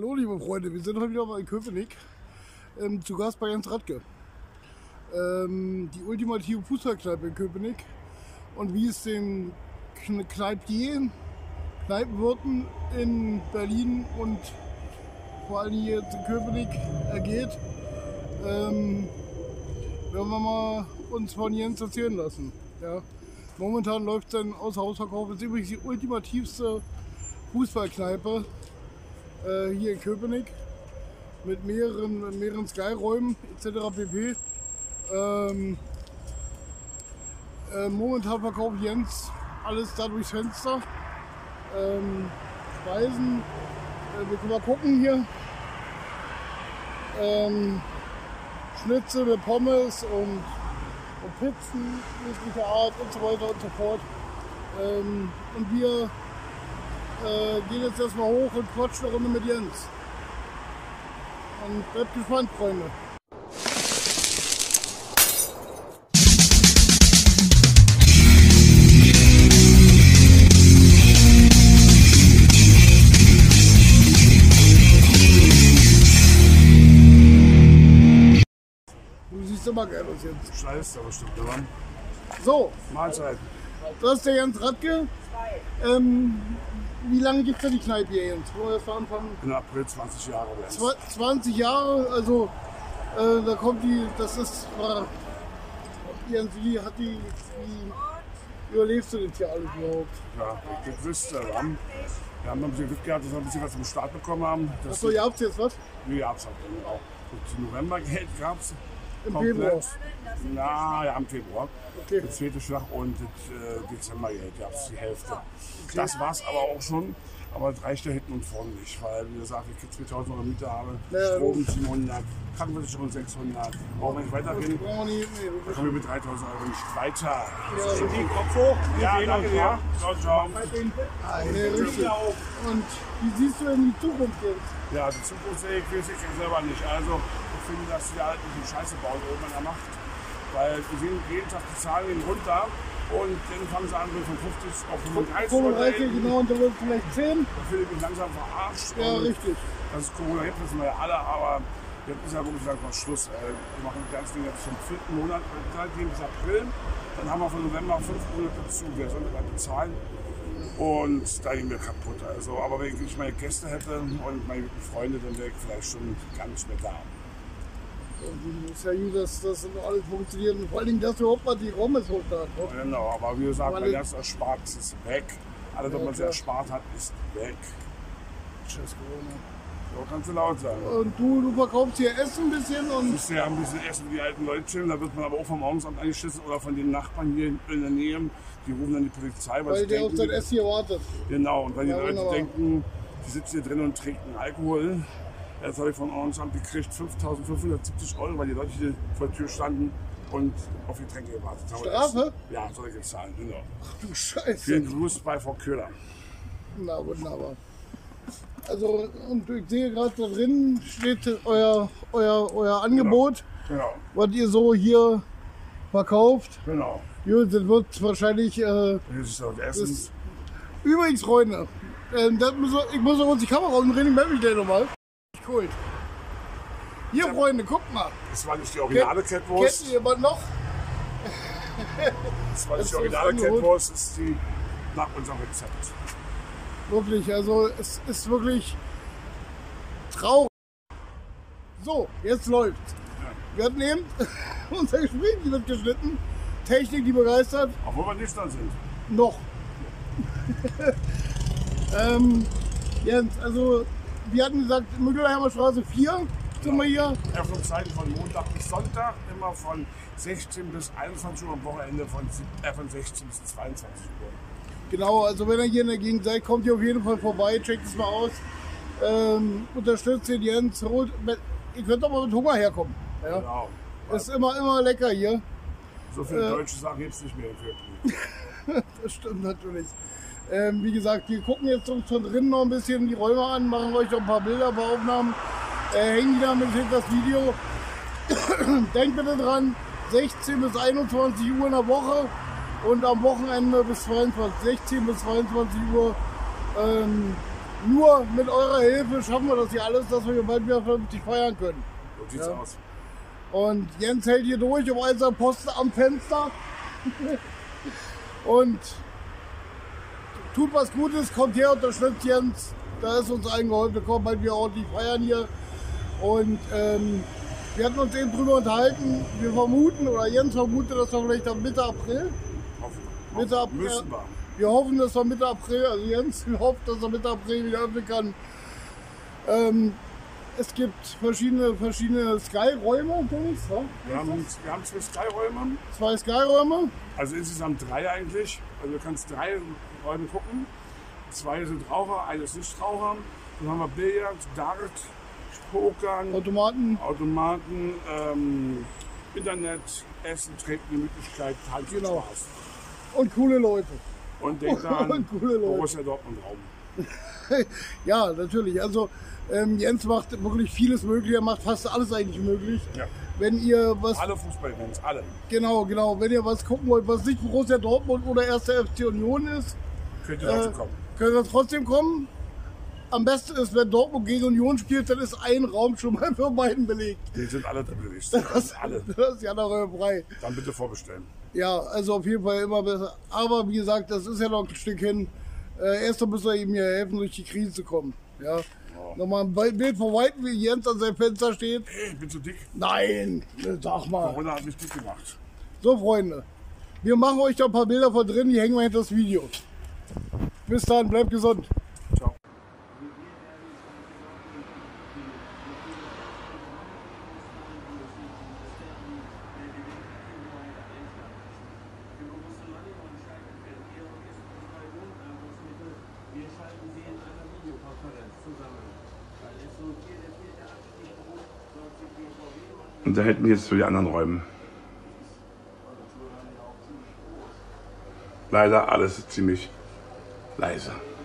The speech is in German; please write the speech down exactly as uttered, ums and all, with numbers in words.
Hallo liebe Freunde, wir sind heute wieder mal in Köpenick, ähm, zu Gast bei Jens Radke. Ähm, die ultimative Fußballkneipe in Köpenick. Und wie es den Kneipier, Kneipenwirten in Berlin und vor allem hier jetzt in Köpenick ergeht, ähm, werden wir mal uns von Jens erzählen lassen. Ja. Momentan läuft sein Außerhausverkauf, ist übrigens die ultimativste Fußballkneipe äh, hier in Köpenick mit mehreren, mehreren Skyräumen et cetera pp. Ähm, äh, momentan verkauft Jens alles da durchs Fenster. Ähm, Speisen, äh, wir können mal gucken hier. Ähm, Schnitzel mit Pommes und, und Pizzen jeglicher Art und so weiter und so fort. Ähm, und wir äh, gehen jetzt erstmal hoch und quatschen eine Runde mit Jens. Und bleibt gespannt, Freunde. Du siehst immer geil aus jetzt. Scheiße, aber stimmt, oder? So, Mahlzeit. das ist der Jens Radke. Ähm, wie lange gibt es denn die Kneipe hier, Jens? Wo wir erst anfangen? In April zwanzig Jahre wär's. zwanzig Jahre, also äh, da kommt die, das ist, war, Jens, wie hat die, wie überlebst du das hier alles überhaupt? Ja, das wisst ihr. Wir haben, wir haben ein bisschen Glück gehabt, dass wir ein bisschen was zum Start bekommen haben. Das Achso, ihr habt jetzt was? Wie gab's halt auch. Das Novembergeld gab's. Im komplett. Februar? Na, ja, im Februar. Okay. Der zweite Schlag und das äh, Dezembergeld gab's die Hälfte. Das war's aber auch schon. Aber das reicht ja hinten und vorne nicht, weil, wie gesagt, ich zweitausend Euro Miete habe, Ja, Strom siebenhundert, Krankenversicherung sechshundert. Brauchen wir nicht weitergehen. Brauchen wir nicht, nee, Da kommen wir mit dreitausend Euro nicht weiter. ja, Die Kopf hoch. Ja, danke dir. Ciao, ciao. nee, richtig. Und wie siehst du denn die Zukunft jetzt? Ja, die Zukunft sehe ich, weiß ich selber nicht. Also, ich finde, dass die alten die Scheiße bauen oben an der Macht. Weil wir sehen jeden Tag die Zahlen gehen runter und dann fangen sie an, von fünfzig auf fünfunddreißig fünfunddreißig, genau, und da wird vielleicht zehn. Da fühle ich mich langsam verarscht. Ja, und richtig. dass es Corona gibt, wissen wir ja alle, aber jetzt ist ja wirklich langsam Schluss. Ey. Wir machen das ganze Ding jetzt zum vierten Monat, seitdem bis April. Dann haben wir von November fünf Monate dazu. Wer soll das bezahlen? Und da gehen wir kaputt. Also, aber wenn ich meine Gäste hätte und meine guten Freunde, dann wäre ich vielleicht schon gar nicht mehr da. Es ist ja gut, dass das alles funktioniert und vor allem, dass überhaupt mal die Rommes hoch da hat. Genau, aber wie gesagt, Weil mein es- ganzes Erspartes ist weg. Alles, was Ja, man sich klar. erspart hat, ist weg. Tschüss, Corona. So kannst du laut sagen. Und du, du verkaufst hier Essen ein bisschen Du und musst ja ein bisschen essen wie die alten Leute, da wird man aber auch vom Ordnungsamt angeschissen oder von den Nachbarn hier in der Nähe. Die rufen dann die Polizei, weil, weil sie der auf denken, sein Essen hier wartet. genau, und weil die Ja, Leute wunderbar. denken, die sitzen hier drin und trinken Alkohol. Jetzt habe ich vom Ordnungsamt gekriegt fünftausendfünfhundertsiebzig Euro, weil die Leute hier vor der Tür standen und auf Getränke gewartet haben. Strafe? Ja, soll ich jetzt zahlen, genau. Du Scheiße. Vielen Gruß bei Frau Köhler. Na wunderbar. Also, und ich sehe gerade da drin steht euer, euer, euer Angebot, Genau, was ihr so hier verkauft. genau. Gut, das wird wahrscheinlich. Äh, Hier ist das Essen. das Übrigens, Freunde, ähm, das muss, ich muss noch uns die Kamera umdrehen, ich melde mich gleich nochmal. Cool. Hier, Freunde, guckt mal. Das war nicht die originale Kennt Catwurst. ihr jemand noch? Das war nicht ist die originale Angebot. Catwurst, das ist die nach unserem Rezept. Wirklich, also es ist wirklich traurig. So, jetzt läuft's. Wir hatten eben unser Gespräch, die wird geschnitten. Technik, die begeistert. Obwohl wir nicht da sind. Noch. ähm, Jens, also wir hatten gesagt, Müggelheimer Straße vier sind wir hier. Öffnungszeiten von Montag bis Sonntag, immer von sechzehn bis einundzwanzig Uhr, am Wochenende von, sieb- äh, von sechzehn bis zweiundzwanzig Uhr. Genau, also wenn ihr hier in der Gegend seid, kommt ihr auf jeden Fall vorbei, checkt es mal aus. Ähm, unterstützt den Jens. Holt, ihr könnt doch mal mit Hunger herkommen. Ja? Genau. Ist immer, immer lecker hier. So viele äh, deutsche Sachen gibt es nicht mehr in Köpenick. Das stimmt natürlich. Ähm, wie gesagt, wir gucken jetzt uns von drinnen noch ein bisschen die Räume an, machen euch noch ein paar Bilder, ein paar Aufnahmen, äh, hängen die damit hinter das Video. Denkt bitte dran, sechzehn bis einundzwanzig Uhr in der Woche und am Wochenende bis zweiundzwanzig, sechzehn bis zweiundzwanzig Uhr ähm, nur mit eurer Hilfe schaffen wir das hier alles, dass wir hier bald wieder vernünftig feiern können. So sieht's Ja. aus. Und Jens hält hier durch um unser Posten am Fenster. Und tut was Gutes, kommt her, unterstützt Jens. Da ist uns allen geholfen, wir kommen bald wieder ordentlich feiern hier. Und ähm, wir hatten uns eben drüber unterhalten. Wir vermuten, oder Jens vermutet, dass wir vielleicht am Mitte April. Hoffen Mitte wir. April. Müssen wir. Wir hoffen, dass wir Mitte April, also Jens hofft, dass er Mitte April wieder öffnen kann. Ähm, es gibt verschiedene, verschiedene Sky-Räume, Dennis, ja? Wir haben, wir haben zwei Sky-Räume, Zwei Sky-Räume. also insgesamt drei eigentlich. Also du kannst drei Räume gucken. Zwei sind Raucher, eines Nichtraucher. Dann haben wir Billard, Dart, Pokern, Automaten. Automaten, ähm, Internet, Essen, Trinken, Gemütlichkeit, halt viel Genau. Spaß. Und coole Leute. Und denkt an Und coole Leute. Borussia Dortmund Raum. Ja, natürlich. Also ähm, Jens macht wirklich vieles möglich. Er macht fast alles eigentlich möglich. Ja. Wenn ihr was, Alle Fußball-Events, alle. genau, genau, wenn ihr was gucken wollt, was nicht Borussia Dortmund oder erster F C Union ist, Könnt ihr dazu äh, kommen. könnt ihr trotzdem kommen. Am besten ist, wenn Dortmund gegen Union spielt, dann ist ein Raum schon mal für beiden belegt. Die sind alle da belegt. Das sind alle. Das ist ja noch frei. Dann bitte vorbestellen. Ja, also auf jeden Fall immer besser. Aber wie gesagt, das ist ja noch ein Stück hin. Äh, erst müssen wir ihm ja helfen, durch die Krise zu kommen. Ja. Oh. Nochmal ein Bild von Weitem, wie Jens an seinem Fenster steht. Hey, ich bin zu dick. Nein, sag mal. Corona hat mich dick gemacht. So, Freunde, wir machen euch da ein paar Bilder von drin, die hängen wir hinter das Video. Bis dann, bleibt gesund. Ciao. Wir schalten Sie in einer Videokonferenz zusammen. Weil es so viel, der vierte Abstieg sorgt sich B V B. Und da hätten wir jetzt zu den anderen Räumen. Leider alles ziemlich leise.